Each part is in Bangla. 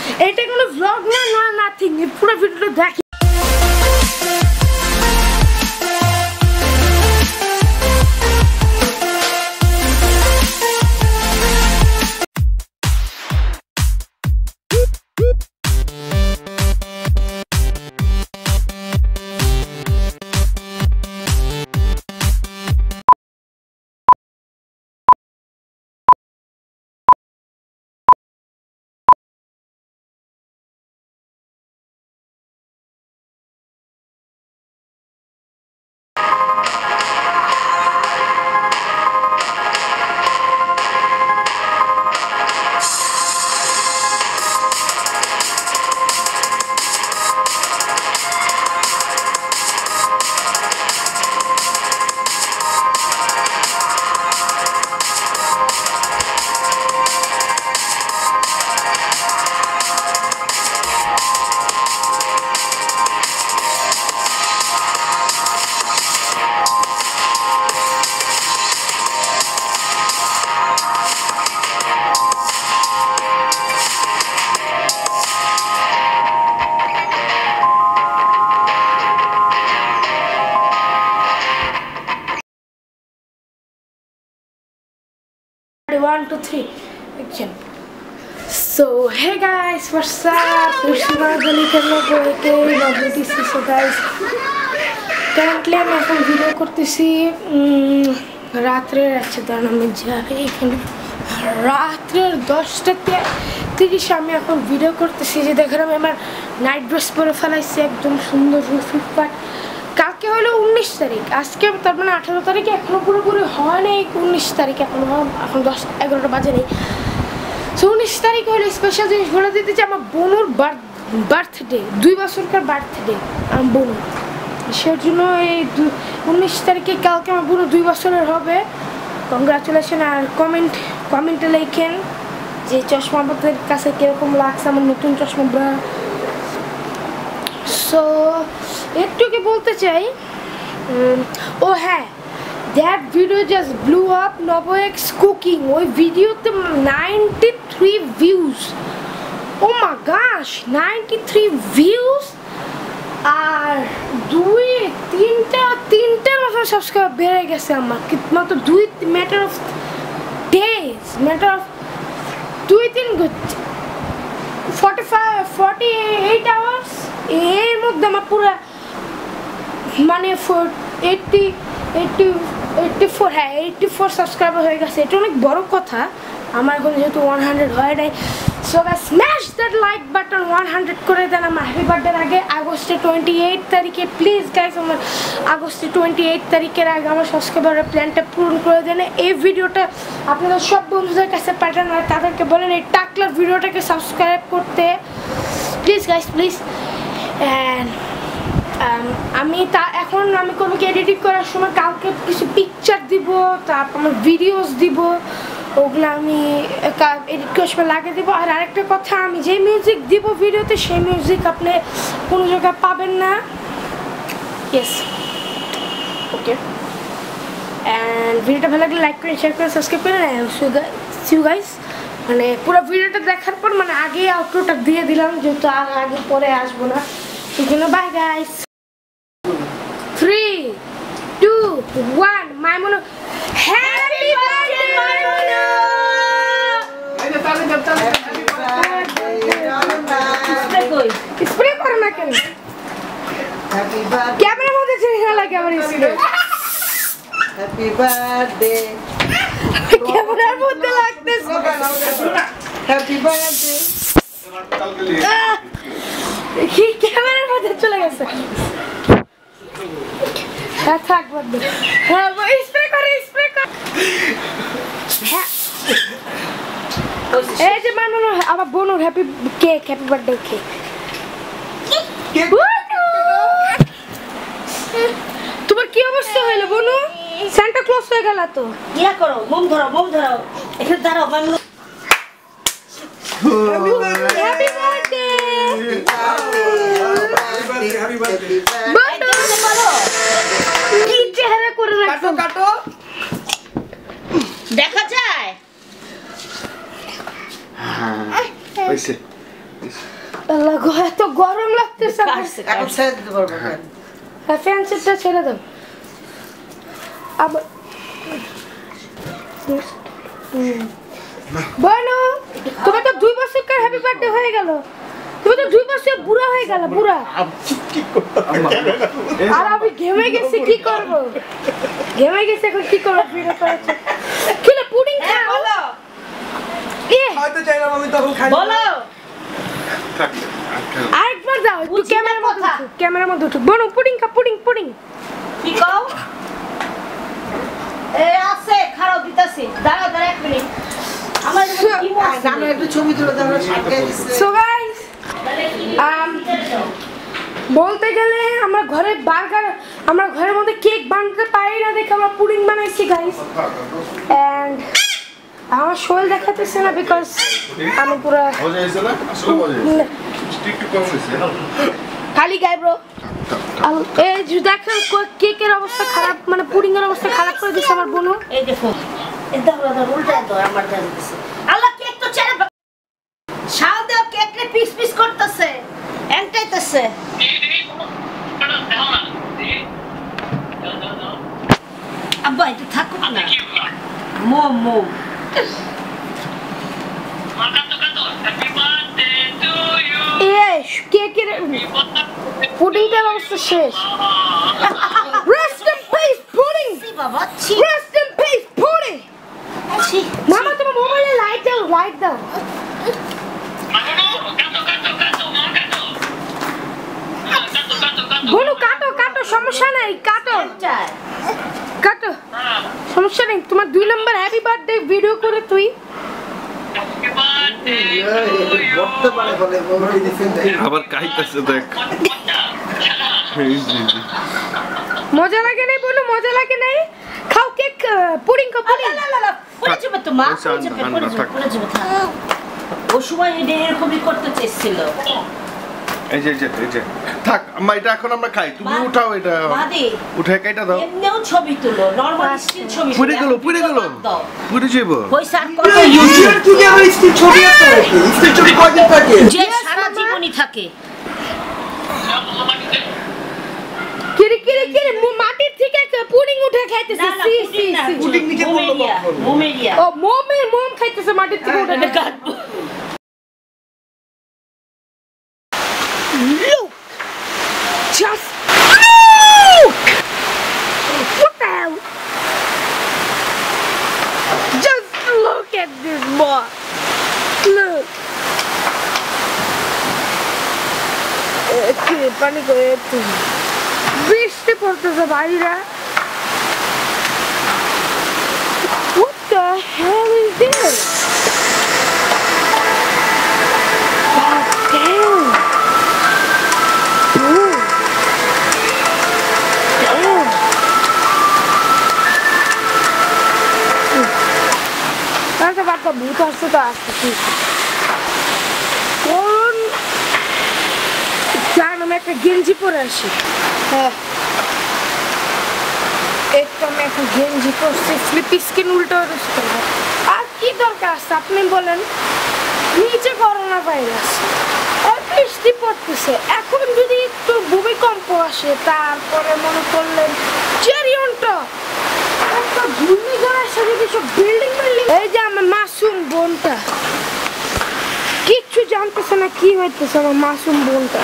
এটা কোনো ব্লগ না নাথিং, পুরো ভিডিওটা দেখি। One, two, three, action. So hey guys, what's up? So guys, currently I'm এখন ভিডিও করতেছি রাত্রে রাত্রের 10:30 আমি এখন ভিডিও করতেছি। যে দেখেন আমি আমার নাইট ড্রেস পরে ফেলাইছি একদম সুন্দর ফিটফাট। কালকে হলো 19 তারিখ, আজকে তার মানে 18 তারিখে এখনো পুরোপুরি হয় নাই। 19 তারিখ এখন 10-11টা বাজে নেই। সো 19 তারিখে হলো স্পেশাল জিনিস বলে দিতে যে আমার বোনুর বার্থডে, 2 বছরকার বার্থডে আমার বোনুর। সেই জন্য এই 19 তারিখে কালকে আমার বোনুর 2 বছরের হবে। কংগ্রাচুলেশন। আর কমেন্টে লেখেন যে চশমা আপনাদের কাছে কীরকম লাগছে আমার নতুন চশমা। সো একটুকে বলতে চাই, ও হ্যাঁ, that video just blew up নবএক্স কুকিং। ওই ভিডিওতে 93 ভিউজ। ও মা গাশ, 93 ভিউজ। আর 2-3টার মতো সাবস্ক্রাইব বেড়ে গেছে আমার, মাত্র matter of days, matter of 48 hours এর মধ্যে আমার পুরো মানে 84 সাবস্ক্রাইবার হয়ে গেছে। এটা অনেক বড় কথা। আমার এখন যেহেতু 100 হয় নাই। So guys, smash that like button, 100 করে দেন আমার হ্যাপি বার্থডে আগে। আগস্টের 28 তারিখে প্লিজ গাইস, আমার আগস্টের 28 তারিখের আগে আমার সাবস্ক্রাইবারের প্ল্যানটা পূরণ করে দেন। এই ভিডিওটা আপনাদের সব বন্ধুদের কাছে পাঠান আর তাদেরকে বলেন এই টাকলার ভিডিওটাকে সাবস্ক্রাইব করতে প্লিজ গাইস, প্লিজ। অ্যান্ড আমি করবো কি, এডিটিং করার সময় কালকে কিছু পিকচার দিব, তারপর আমার ভিডিওস দিব, ওগুলো আমি এডিট করার সময় লাগিয়ে দিব। আর আরেকটা কথা, আমি যে মিউজিক দিব ভিডিওতে সেই মিউজিক আপনি কোনো জায়গায় পাবেন না। Yes, okay. অ্যান্ড ভিডিওটা ভালো লাগলে লাইক করে, শেয়ার করে, সাবস্ক্রাইব করে। See you guys. মানে পুরো ভিডিওটা দেখার পর মানে আগে আউটরোটা দিয়ে দিলাম, যেহেতু আগে পরে আসবো না, সেই জন্য bye guys. 3, 2, 1, Maimunu happy birthday Maimunu. Spray করো না কেন? ক্যামেরার মধ্যে চেহারা লাগে আমার স্প্রে। হ্যাপি বার্থডে ক্যামেরার মধ্যে লাগতেছে। হ্যাপি বার্থডে কি ক্যামেরার মধ্যে চলে গেছে। হ্যাঁ থাক বার্থডে। হ্যাঁ স্প্রে করে, স্প্রে কর। হ্যাঁ এই যে মামুন আমার বোনুর happy cake, happy birthday cake. তোমার কি অবস্থা হইলো বোনু? সান্টা ক্লজ হয়ে গেল তো। ইয়া করো, মোম ধরো, মোম ধরো। এখানে দাঁড়াও Mamun. Happy birthday. Happy birthday. বোনু কি চেহারা করে রাখছো? কাটো দেখা যায়। হইছে আল্লাহ গো এত গরম লাগতেছে এখন ছেড়ে দিতে পারবো কেন? ফ্যান সেটটা ছেড়ে দাও আবার বনু তোমার তো 2 বছরকার হ্যাপি বার্থডে হয়ে গেল তুমি তো 2 বছর বুড়া হয়ে গেল বুড়া আর আমি ঘেমে গেছি কি করব ঘেমে গেছি এখন কি করব ভিডিও করেছে কি না পুডিং খাও বলো হয়তো চাইলাম আমি তখন খাই বলো আরেকবার দাও একটু ক্যামেরার মধ্যে উঠো বনু পুডিং খা পুডিং পুডিং কি কও এ আছে খারাপ দিতাছি দাঁড়াও 1 মিনিট আমার কি মনে জানো একটু ছবি তুলে দাও সাথে দিছে সো গাইস বলতে গেলে আমরা ঘরে বার্গার আমরা ঘরের মধ্যে কেক বানাতে পারি না দেখে আমরা পুডিং বানাইছি গাইস এন্ড আমার শরীর দেখাতেছে না বিকজ আমি পুরো মজা হয়েছে না আসলে মজা হয়েছে একটু কম হয়েছে খালি গাই ব্রো এই যে দেখেন কেকের অবস্থা খারাপ মানে পুডিং এর অবস্থা খারাপ করে দিচ্ছে আমার বোনু এই দেখো এই দেখো উল্টা দাও আমার দাও দিছে আল্লাহ কেক তো ছেড়ে শাও দাও কেকরে পিস পিস করতেছে এন্টাইতেছে আব্বা এটা থাকো না মোম মোম এই কেকের পুডিংটার অবস্থা শেষ রেস্ট ইন পিস পুডিং বাবা ছি রেস্ট ইন পিস পুডিং ছি মামা তোমার মোবাইলে লাইট দাও বলো কাটো সমস্যা নাই কাটো সমস্যা নেই তোমার 2 নম্বর হ্যাপি বার্থডে ভিডিও করে তুই বলতে পারে বলে বলে দিছেন আবার কাইতেছে দেখ মজা লাগে নাই বলো মজা লাগে নাই খাও কেক পুডিং খাও পুডিং পড়ে যাবে তো মা পড়ে যাবে ও সময় এরকমই করতে চেয়েছিল এই যে থাক আম্মা এটা এখন আমরা খাই তুমি উঠাও এটা মাদি উঠে কেটে দাও এমনিও ছবি তুলো নরমাল স্টিল ছবি পুড়ে গেল পুড়ে যাবো ওই স্যার ইউটিউব থেকে আবার স্টিল ছবি আছে স্টিল ছবি কয়দিন থাকে যে সারা জীবনই থাকে কিরে মাটির থেকে পুডিং উঠে খাইতেছে না না পুডিং নিচে পড়লো মোমেরিয়া ও মোম খাইতেছে মাটির থেকে উঠে এটা কাটবো Look! Just look! What the hell? Just look at this boy. Look. Okay, পানি করে একটু বৃষ্টি পড়তেছে বাইরে What the hell is this? God damn! ভূত আসছে তো আসতেছি কোন জান আমি একটা গেঞ্জি পরে আসি হ্যাঁ একটু আমি একটা গেঞ্জি পরছি স্লিপি স্কিন উল্টো করবো আর কি দরকার আছে আপনি বলেন নিচে করোনা ভাইরাস আর বৃষ্টি পড়তেছে এখন যদি একটু ভূমিকম্প আসে তারপরে মনে করলেন চেরিয়নটা একটা ঘূর্ণিঝড় আসে যদি সব বিল্ডিং এই যে আমার মাসুম বোনটা কিচ্ছু জানতেছে না কি হইতেছে আমার মাসুম বোনটা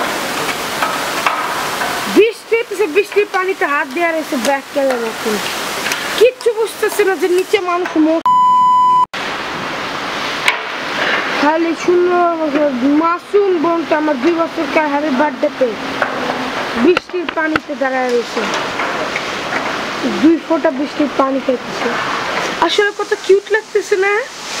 বৃষ্টির পানিতে হাত দেওয়া রয়েছে ব্যাগ কেলার মতন কিচ্ছু বুঝতেছে না যে নিচে মানুষ খালি সুন্দর মাসুম বোনটা আমার 2 বছরকার হ্যাপি বার্থডেতে বৃষ্টির পানিতে দাঁড়ায় রয়েছে 2 ফোঁটা বৃষ্টির পানি খাইতেছে আসলে কত কিউট লাগতেছে না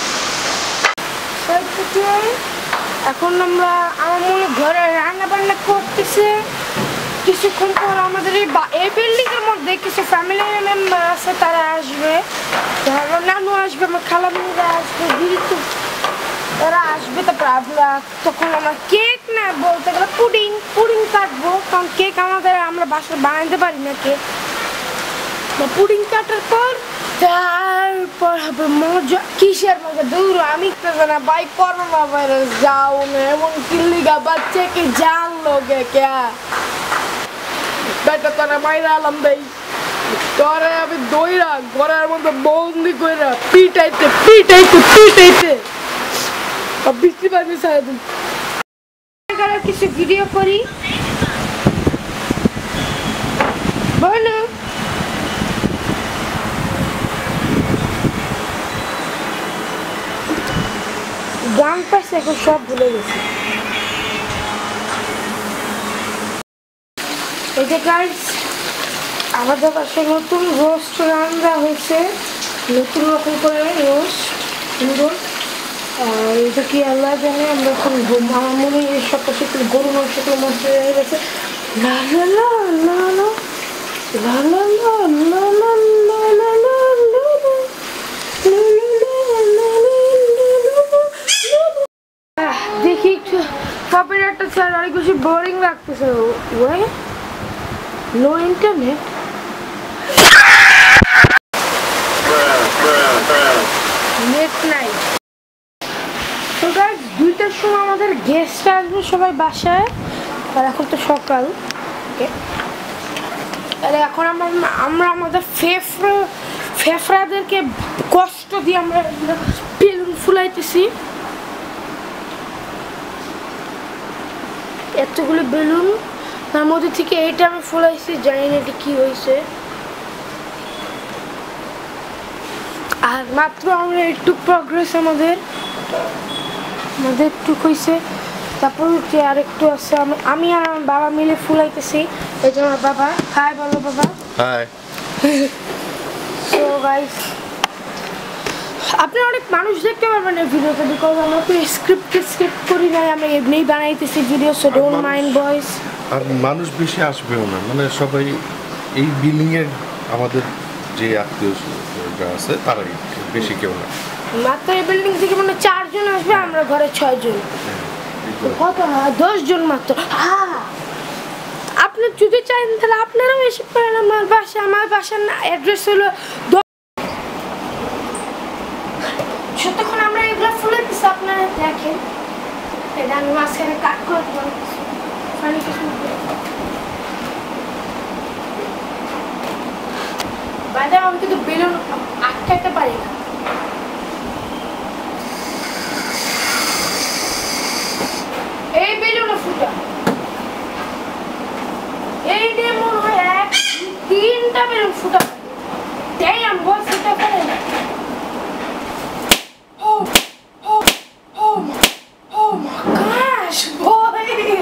এখন আমরা আমার মনে ঘরে রান্না বান্না করতেছে কিছুক্ষণ পর আমাদের এই বিল্ডিং এর মধ্যে কিছু ফ্যামিলি মেম্বার আছে তারা আসবে আমার নানু আসবে আমার খালামুনিরা আসবে দিদি তারা আসবে তারপর আমরা তখন আমরা কেক না বলতে গেলে পুডিং কাটবো কারণ কেক আমরা বাসায় বানাইতে পারি না কেক পুডিং কাটার পর তারপর হবে মজা। কিসের মজা? দূর আমি তো না ভাই, করোনা ভাইরাস যাও না এমন কিল্লিগা বাচ্চাকে জান লোগে ক্যা বেটা তোরা মাইরা আলাম ভাই, তোরে আমি দইরা ঘরের মধ্যে বন্দি কইরা পিটাইতে পিটাইতে পিটাইতে বৃষ্টি পানি সারাদিন কিছু ভিডিও করি বলো। গান পাইছে এখন সব ভুলে গেছি। এই যে গাইস আমাদের পাশে নতুন রোস্ট রান্না হয়েছে, নতুন রকম করে রোস্ট সুন্দর। আর এটা কি আল্লাহ জানে, আমরা এখন আমার মনে হয় সব পাশে একটু গরু মাংস হয়ে গেছে। লা লা লা লা লা লা লা লা লা লা লা লা দেখি একটু কপিরাইটটা স্যার অনেক বেশি বোরিং লাগতেছে। ওয়ে নো ইন্টারনেট, নেট নাই। তো গাইস 2টার সময় আমাদের গেস্ট আসবে সবাই বাসায়, আর এখন তো সকাল। ওকে এখন আমরা আমাদের ফেফড়াদেরকে কষ্ট দিয়ে আমরা বেলুন ফুলাইতেছি। এতগুলো বেলুন, তার মধ্যে থেকে এইটা আমি ফুলাইছি, জানি না এটা কি হয়েছে। আর মাত্র আমরা একটু প্রগ্রেস আমাদের একটু হয়েছে। তারপর যে আর একটু আছে, আমি আর আমার বাবা মিলে ফুলাইতেছি। এই যে আমার বাবা, হাই বলো বাবা। হাই। সো গাইস আপনারা অনেক মানুষ দেখতে পারবেন এই ভিডিওতে, বিকজ আমরা তো স্ক্রিপ্ট করি নাই, আমরা এমনিই বানাইতেছি ভিডিও। So don't mind boys. আর মানুষ বেশি আসবেও না, মানে সবাই এই বিল্ডিং এর আমাদের যে আত্মীয়রা আছে তারাই, বেশি কেউ না। মাত্র এই বিল্ডিং থেকে মানে 4 জন আসবে, আমরা ঘরে 6 জন। কত 10 জন মাত্র। হ্যাঁ আপনি যদি চান তাহলে আপনারাও এসে পারেন আমার বাসা। আমার বাসার অ্যাড্রেস হলো যতক্ষণ আমরা এগুলো ফুলে দিচ্ছি আপনারা দেখেন। এটা আমি মাঝখানে কাট করে বাইরে আমি কিন্তু বেলুন আটকাতে পারি না। এই বেলুনে ফুটা এই দিয়ে মনে হয় 3টা বেলুন ফুটা। তাই আমি ফুটা পারে না। Oh my gosh, boy!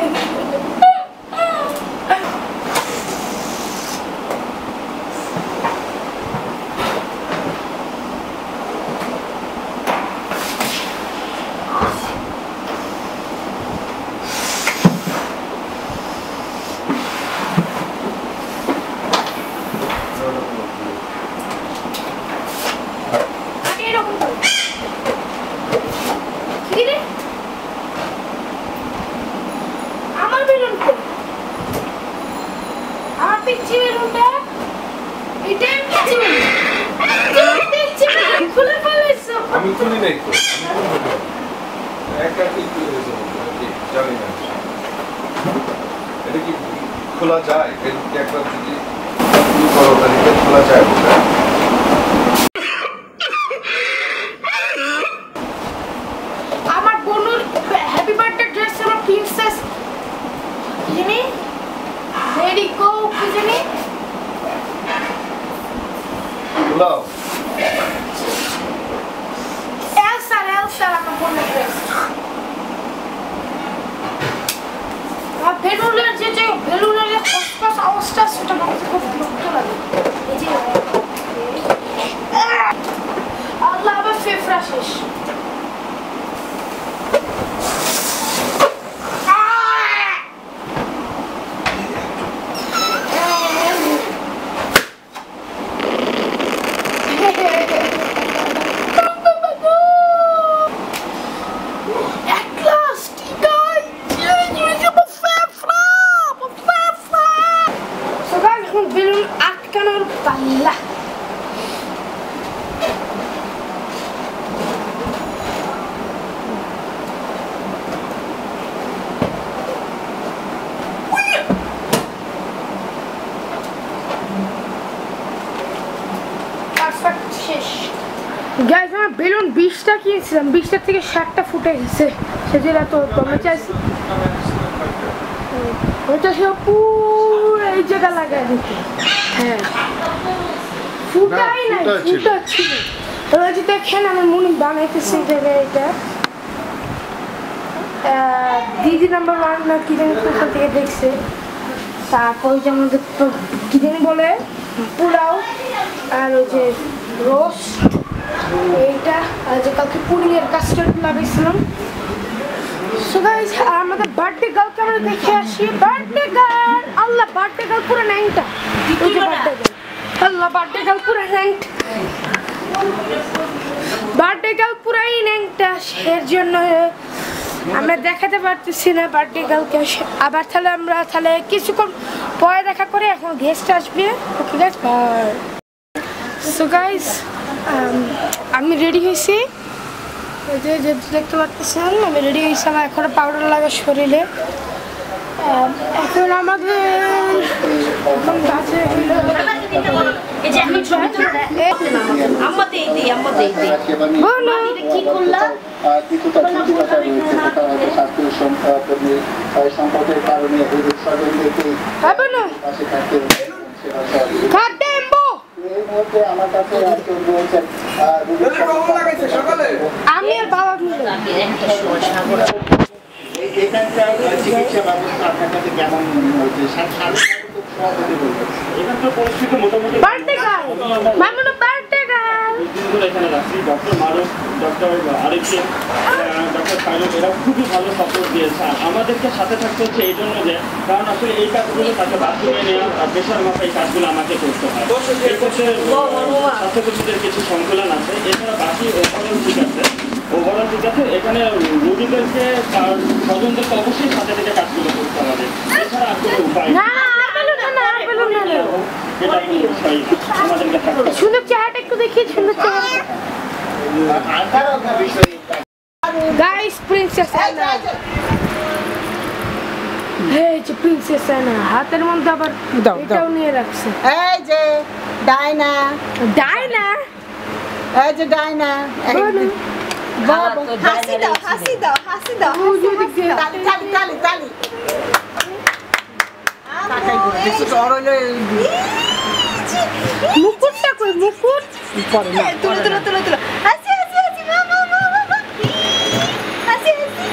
আমি খুলি নাই তো, একটা ঠিক করে দিয়েছে, জানি না এটা কি খোলা যায়, একবার যদি করো তাহলে খোলা যায়। আমার বোনের হ্যাপি বার্থডে ড্রেস হলো প্রিন্সেস জানি রেডি গো কি জানি খোলাও। Elsa আমার বোনের ড্রেস। আমার বেলুনের যে খসখস আওয়াজটা সেটা আমাকে খুব বিরক্ত লাগে। এই যে আল্লাহ আবার ফেফড়া শেষ। 20টা কিনেছিলাম, 20টা থেকে 60টা ফুটে গেছে। সেজন্য তো কমে চাইছি, ওইটা সব পুরো এই জায়গা লাগাই দিতে। হ্যাঁ ফুটাই নাই, ফুটা ছিল। এবার যদি দেখেন আমার মনে বানাইতেছি এটা দিদি নাম্বার 1 না কি জানি কোথা থেকে দেখছে। তারপর ওই যে আমাদের কি জানি বলে পোলাও, আর ওই যে রোস্ট, এইটা আর যে কালকে পুডিংয়ের কাস্টার্ড লাগাইছিলাম। সো গাইস আমাদের বার্থডে গার্লকে আমরা দেখে আসি। বার্থডে গার্ল, আল্লাহ বার্থডে গার্ল পুরো ন্যাংটা। ওই যে বার্থডে গার্ল, আল্লাহ বার্থডে গার্ল পুরো ন্যাংটা, বার্থডে গার্ল পুরাই ন্যাংটা। এর জন্য আমরা দেখাতে পারতেছি না বার্থডে গার্লকে। আবার তাহলে আমরা কিছুক্ষণ পরে দেখা করে, এখন গেস্ট আসবে। Okay guys bye. So guys আমি রেডি হয়েছি, ওই যে দেখতে পাচ্ছেন আমি রেডি হয়েছি। আমার এখন পাউডার লাগা শরীরে। এখন আমাদের বাজে কি করলা সম্পদের কারণে আমার কাছে রয়েছেন আমি আর বাবা এখানকার চিকিৎসা ব্যবস্থা আপনার কাছে কেমন মনে হয়েছে? এখানকার পরিস্থিতি মোটামুটি বার্থডে গার্ল, মামুনো বার্থডে গার্ল। এখানে রাখছি ডক্টর মারুফ, ডক্টর আরিফকে, ডক্টর ফাইরুক, এরা খুবই ভালো সাপোর্ট দিয়েছে। আমাদেরকে সাথে থাকতে হচ্ছে এই জন্য যে কারণ আসলে এই কাজগুলো তাকে বাথরুমে নেওয়া আর প্রেশার মাপা, এই কাজগুলো আমাকে করতে হয়। এই করতে স্বাস্থ্যকর্মীদের কিছু সংকুলন আছে, এছাড়া বাকি ওভারঅল ঠিক আছে। ওভারঅল ঠিক আছে। এখানে রোগীদেরকে তার স্বজনদেরকে অবশ্যই সাথে থেকে কাজগুলো করতে হবে, এছাড়া আর কোনো উপায় নেই। এটা কোনো বিষয় আমাদেরকে থাকতে হবে। সুন্দর চেহারাটা একটু দেখি, সুন্দর চেহারা। গাইস প্রিন্সেস অ্যানা, এই যে প্রিন্সেস অ্যানা হাতের মধ্যে আবার এটাও নিয়ে রাখছে। এই যে ডাইনা, ডাইনা, এই যে ডাইনা, বাবা হাসি দাও, হাসি দাও, হাসি দাও, তালি তালি তালি তালি। মুকুটটা কই, মুকুট তুলো তুলো তুলো তুলো, হাসি হাসি হাসি, বাবা বাবা হাসি হাসি,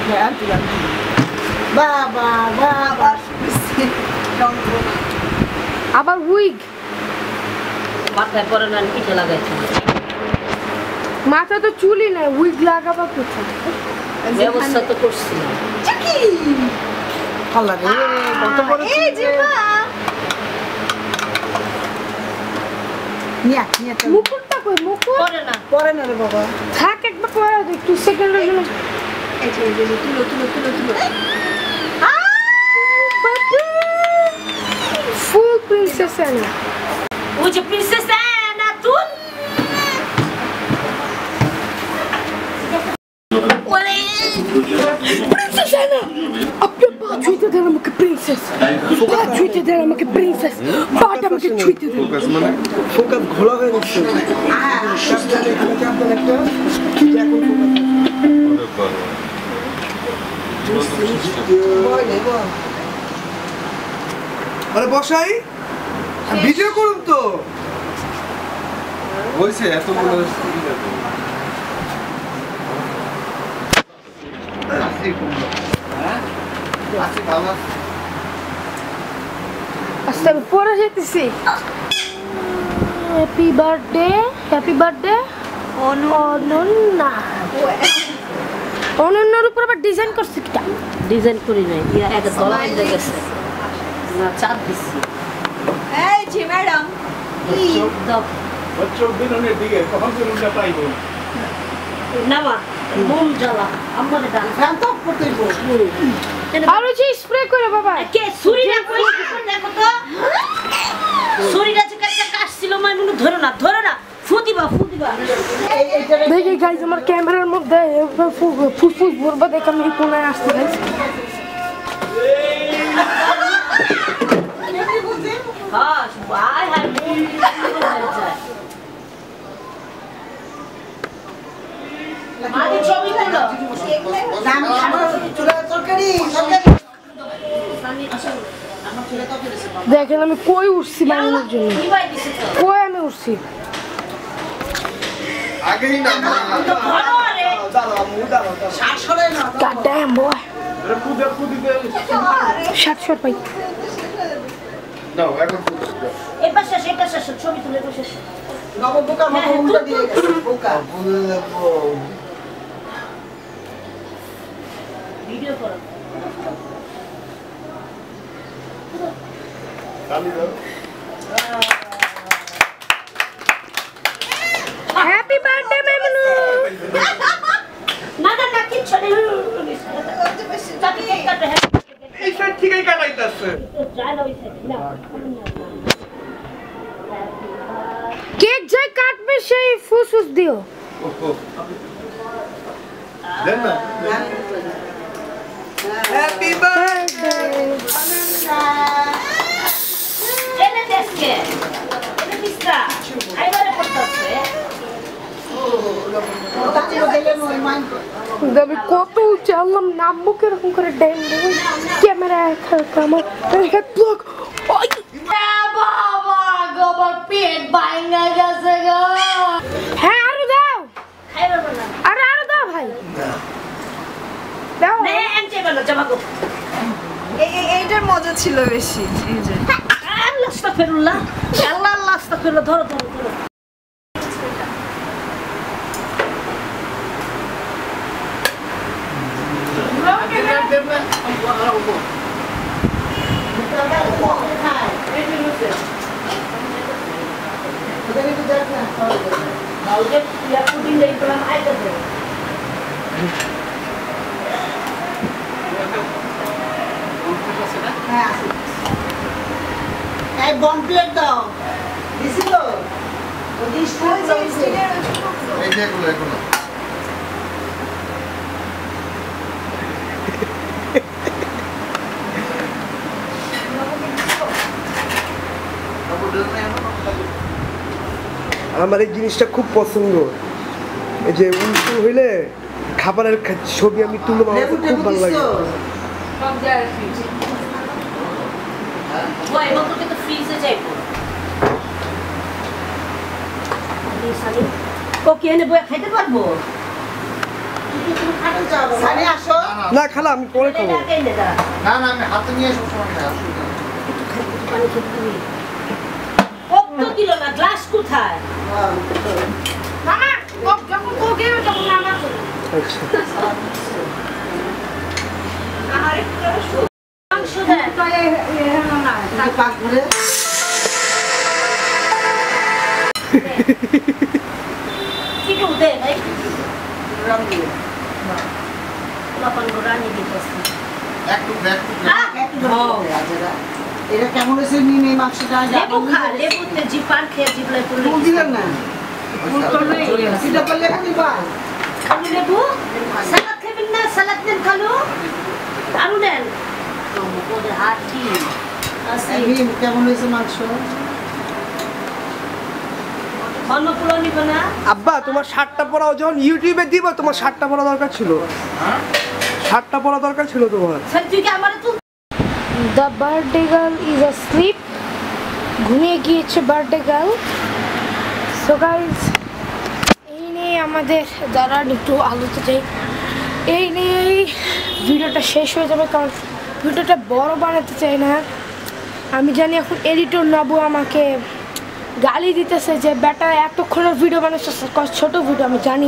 বাবা বাবা। আবার উইগ, মাথায় পরে না পিঠে লাগাইছে, মাথা তো চুলই নাই, উইগ লাগাবা কোথায়? ব্যবস্থা তো করছিলাম। চিকি আল্লাহ রে কত বড়, এই যে মা নিয়া নিয়া। মুকুটটা কই, মুকুট পরে না রে বাবা, থাক একবার পরে একটু সেকেন্ডের জন্য। এই যে তুলো তুলো তুলো তুলো। ফুল প্রিন্সেস অ্যানা, ওই যে প্রিন্সেস অ্যানা তুই প্রিন্সেস অ্যানা আপনি পা ছুঁইতে দেন আমাকে প্রিন্সেস, পা ছুঁইতে দেন আমাকে প্রিন্সেস, পাটা আমাকে ছুঁইতে দেন। ফোকাস মানে ফোকাস ঘোলা হয়ে গেছে। ক্যাপ্টেন এখানে ক্যাপ্টেন একটা আরে বসাই ভিডিও করুন তো হয়েছে এতগুলো আচ্ছা আমি পরে যেতেছি। Happy birthday, happy birthday Ananya. অনন্যার উপর আবার ডিজাইন করছে কিটা? ডিজাইন করি নাই, ইয়া এক দলা হয়ে গেছে না, চাপ দিছি। এই যে ম্যাডাম দাও না মা, মন জ্বালা আমারে ডান ফ্যান তো করতেই বল। আর ওই যে স্প্রে করে বাবা কে ছুরিটা কই দেখো তো, ছুরিটা যে কাটটা কাটছিল মাইমুনু, ধরো না ফুদিবা দেখি গাইজ আমার ক্যামেরার মধ্যে ফুসফুস ভরবা, দেখে আমি কোনায় আসতে গাইজ। হ্যাঁ ভাই হাই মন দেখেন আমি কই উঠছি বানানোর জন্য, কই আমি উঠছি। আগেই না God damn boy. Shut ভাই। নাও এখন এবার শেষ, এটা শেষ, ছবি তুলে বসে নববোকার মতো উল্টা দিয়ে গেছে বোকা ভিডিও করো। Happy birthday মেমনু। না না না কিচ্ছু নেই। চাটি কেক কাটো, হ্যাঁ এই সাইড থেকেই কাটাইতেছে। যায় না ওই সাইড না। কেক যে কাটবে সেই ফুসফুস দিও। দেন না হ্যাপি বার্থডে এনে দেশকে এনে মিস্টা আইবারে করতেছে। আমি কত উঁচু আনলাম, নামবো কিরকম করে ড্যাম দেবো ক্যামেরা আমার হেড ব্লক। বাবা গোবর পেট ভাঙা গেছে গো। হ্যাঁ আরো দাও, খাইবার না আরো দাও ভাই দাও। নে এনচে বলো জমাগো। এইটার মজা ছিল বেশি এই যে আল্লাহ আস্তাগফিরুল্লাহ, আল্লাহ আল্লাহ আস্তাগফিরুল্লাহ। ধরো ধরো ধরো। আউকে ইয়া পুডিং দেই তোলা আইতাছে। এই বন প্লেট দাও দিছিল ওই স্টুল এই যে এগুলো এগুলো আমার এই জিনিসটা খুব পছন্দ, এই যে উল্টো হইলে খাবারের ছবি আমি তুলব, আমার খুব ভালো লাগে। ওই মতো তো ফ্রিজে যাইবো। সানি কোকি এনে বই খাইতে পারবো? সানি আসো না খালা আমি পরে খাবো। না না আমি হাতে নিয়ে সবসময় খাই, অসুবিধা নেই। কত দিল না, গ্লাস কোথায়? মামা যখন কোকে যখন মামা আচ্ছা মাংস দেয়। পাক ঘুরে কিছু দে ভাই। রাম দিয়ে লাপান গোরানি দিতেছি। একটু ব্যাক এটা কেমন হয়েছে নিন এই মাংসটা লেবু খা, লেবুতে জিপার খেয়ে জিবলাই পড়লে ফুল দিলেন না সেটা করলে খালি বা কালু লেবু সালাদ খাবেন না? সালাদ নেন কালু, আলু নেন। ওদের হাতি আছে কেমন হয়েছে মাংস অন্য পুরো নিবে না। আব্বা তোমার শার্টটা পরাও, যখন ইউটিউবে দিব তোমার শার্টটা পরা দরকার ছিল, শার্টটা পরা দরকার ছিল তোমার। স্যার তুই কি আমারে তুই the birthday girl is asleep, ঘুমিয়ে গিয়েছে বার্থডে গার্ল। সো গাইজ এই নিয়ে আমাদের যারা একটু আলোতে চাই, এই নিয়েই ভিডিওটা শেষ হয়ে যাবে, কারণ ভিডিওটা বড় বানাতে চাই না। আমি জানি এখন এডিটর নবু আমাকে গালি দিতেছে যে বেটা এতক্ষণের ভিডিও বানাচ্ছে, ছোট ভিডিও। আমি জানি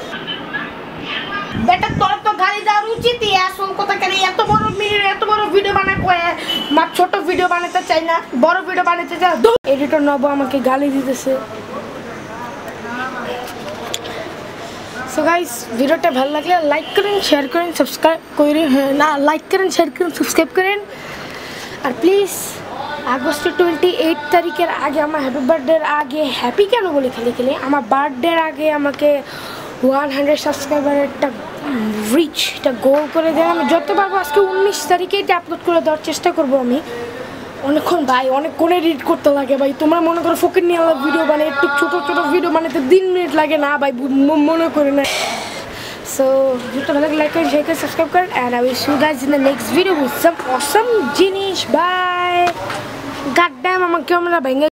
বেটা তোর তো গালি দেওয়ার উচিতই, আসল কথা কেন এত বড় মিনিট এত বড় ভিডিও বানায় কয়ে মা ছোট ভিডিও বানাতে চাই না, বড় ভিডিও বানাতে চাই। এডিটর নব আমাকে গালি দিতেছে। সো গাইস ভিডিওটা ভালো লাগলে লাইক করেন, শেয়ার করেন, সাবস্ক্রাইব করেন। হ্যাঁ না, লাইক করেন, শেয়ার করেন, সাবস্ক্রাইব করেন। আর প্লিজ আগস্টের 28 তারিখের আগে আমার হ্যাপি বার্থডের আগে, হ্যাপি কেন বলি খালি খালি, আমার বার্থডের আগে আমাকে 100 সাবস্ক্রাইবারের একটা রিচটা গোল করে দেন। আমি যত পারবো আজকে 19 তারিখে এটা আপলোড করে দেওয়ার চেষ্টা করবো। আমি অনেকক্ষণ ভাই অনেকক্ষণ এডিট করতে লাগে ভাই। তোমরা মনে করো ফকির নিয়ে আমার ভিডিও বানাই, একটু ছোটো ছোটো ভিডিও বানাতে 3 মিনিট লাগে না ভাই, মনে করে না। সো ভিডিওটা ভালো লাগে লাইক করেন, শেয়ার করেন, সাবস্ক্রাইব করেন, and I will see you guys in the next video with some awesome জিনিস। বাই। বাই। গাড ড্যাম, আমার ক্যামেরা ভেঙে